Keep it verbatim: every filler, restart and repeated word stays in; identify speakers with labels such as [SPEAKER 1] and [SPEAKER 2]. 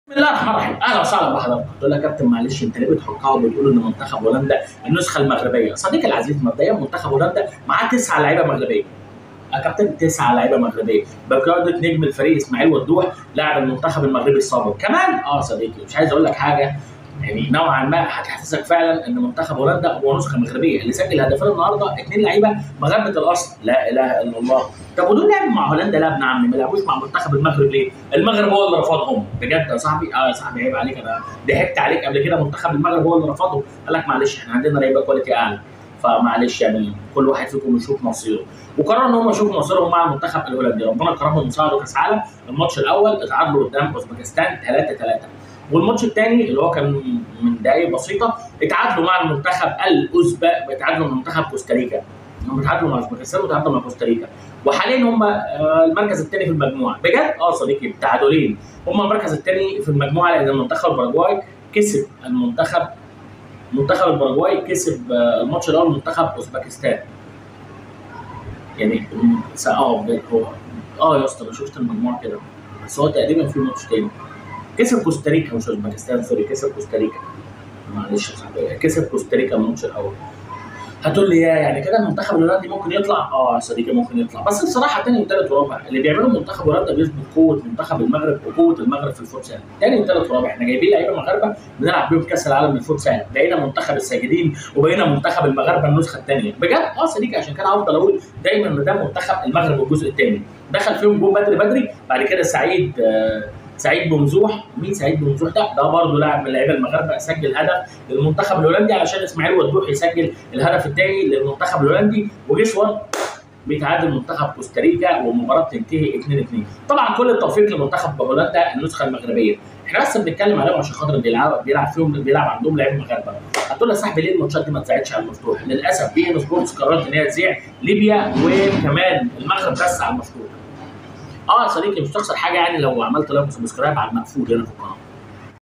[SPEAKER 1] بسم الله الرحمن الرحيم، اهلا وسهلا بحضرتك. تقول لك يا كابتن معلش انت ليه بتحطها وبتقول ان منتخب هولندا النسخه المغربيه؟ صديقي العزيز، مبدئيا منتخب هولندا معاه تسعه لعيبه مغربيه. يا كابتن تسعه لعيبه مغربيه بقياده نجم الفريق اسماعيل ودوح لاعب المنتخب المغربي السابق. كمان اه صديقي مش عايز اقول لك حاجه يعني نوعا ما هتحسسك فعلا ان منتخب هولندا هو نسخه مغربيه، اللي سجل هدفين النهارده اثنين لعيبه مغاربه الاصل، لا اله الا الله. طب ودول لعبوا مع هولندا؟ لا ابن عمي، ما لعبوش مع منتخب المغرب ليه؟ المغرب هو اللي رفضهم، بجد يا صاحبي. اه يا صاحبي عيب عليك، انا ضحكت عليك قبل كده. منتخب المغرب هو اللي رفضهم، قال لك معلش احنا عندنا لعيبه كواليتي اعلى، فمعلش يعني كل واحد فيكم يشوف مصيره. وقرروا ان هم يشوفوا مصيرهم مع المنتخب الهولندي، ربنا كرمهم وصعدوا كاس عالم. الماتش الاول اتعادلوا قدام اوزبكستان ثلاثة ثلاثة، والماتش الثاني اللي هو كان من دقائق بسيطه اتعادلوا مع المنتخب الاوزبك، اتعادلوا مع منتخب كوستاريكا. هم اتعادلوا مع اوزبكستان وتعادلوا مع كوستاريكا، وحاليا هم المركز الثاني في المجموعه. بجد اه صديقي تعادلين، هم المركز الثاني في المجموعه لان المنتخب الباراجواي كسب المنتخب منتخب الباراجواي كسب الماتش الاول منتخب اوزبكستان. يعني اه هو اه يا اسطى انا شفت المجموعه كده، بس هو تقريبا في ماتش تاني كسب كوستاريكا، مش اوزبكستان، سوري كسب كوستاريكا، معلش يا صاحبي كسب كوستاريكا الماتش الاول. هتقول لي يا يعني كده المنتخب الهولندي ممكن يطلع؟ اه يا صديقي ممكن يطلع، بس بصراحه ثاني وثالث ورابع اللي بيعمله منتخب هولندا بيثبت قوه منتخب المغرب وقوه المغرب في الفوتسال. ثاني وثالث ورابع احنا جايبين لعيبه مغاربه بنلعب بيهم كاس العالم للفوتسال، بقينا منتخب الساجدين وبقينا منتخب المغاربه النسخه الثانيه. بجد اه صديقي، عشان كده هفضل اقول دايما ان ده منتخب المغرب الجزء الثاني. دخل فيهم جول بدري بدري، بعد كده سعيد آه سعيد بمزوح. مين سعيد بمزوح ده؟ ده برضه لاعب من اللعيبه المغاربه، سجل هدف للمنتخب الهولندي علشان اسماعيل ودوح يسجل الهدف الثاني للمنتخب الهولندي. وجيس وات بيتعادل منتخب كوستاريكا والمباراه بتنتهي اثنين اثنين. طبعا كل التوفيق لمنتخب هولندا النسخه المغربيه، احنا بس بنتكلم عليهم عشان خاطر بيلعب بيلعب فيهم بيلعب عندهم لعيبه مغاربه. هتقول لي يا صاحبي ليه الماتشات دي ما تساعدش على المفتوح؟ للاسف بي ان سبورتس قررت ان هي تذيع ليبيا وكمان المغرب بس على المفتوح. اه يا صديقي مش تخسر حاجه يعني لو عملت لايك وسبسكرايب على المقفول هنا في القناه.